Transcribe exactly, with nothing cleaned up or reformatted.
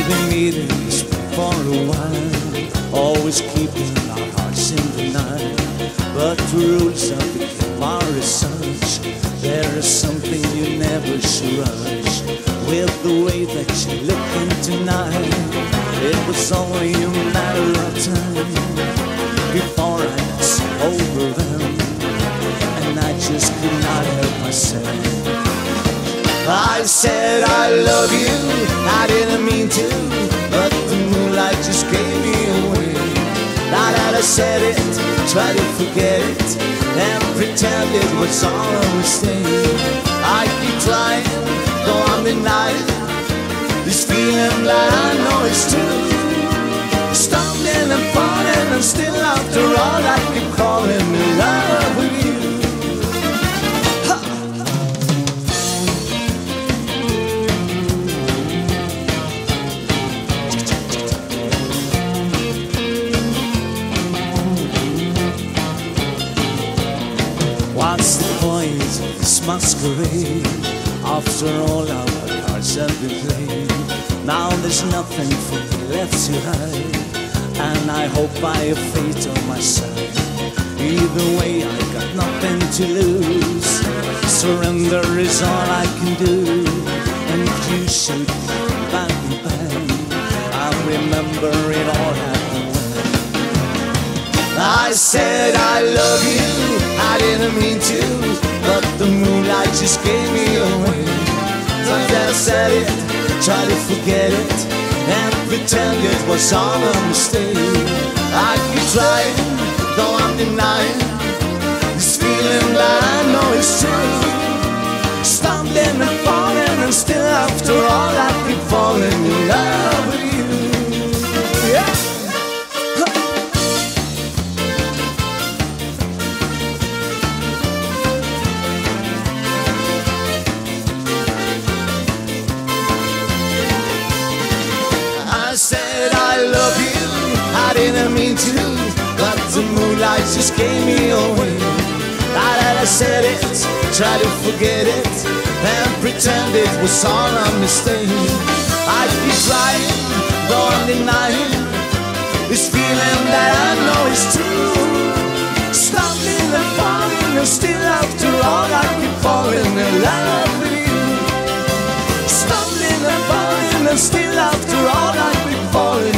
We've been meeting this for a while, always keeping our hearts in the night. But the rules of the game are as such, there is something you never should rush. With the way that you're looking tonight, it was only a matter of time before I was overwhelmed, and I just could not help myself. I said I love you, I didn't mean to, but the moonlight just gave me away. Now that I said it, try to forget it and pretend it was all a mistake. I keep trying, though I'm denying this feeling that I know is true. Stumbling and falling, and still after all I keep calling me love with you. What's the point of this masquerade? After all our cards have been played, now there's nothing for me left to hide, and I hope I have fate on my side. Either way, I got nothing to lose. Surrender is all I can do, and if you should back and bang, I'll remember it all happened when I said I love you, I didn't mean to, but the moonlight just gave me away. Times that I said it, try to forget it and pretend it was all a mistake. I keep trying, though I'm denying this feeling that I know is true. Stumbling and falling, and still after all I keep falling in love with you. Yeah. I said I love you, I didn't mean to, but the moonlight just gave me away. Now that I said it, try to forget it and pretend it was all a mistake. I keep trying, though I'm denying this feeling that I know is true. Stumbling and falling, and still after all I keep falling in love with you. Stumbling and falling, and still after all I keep falling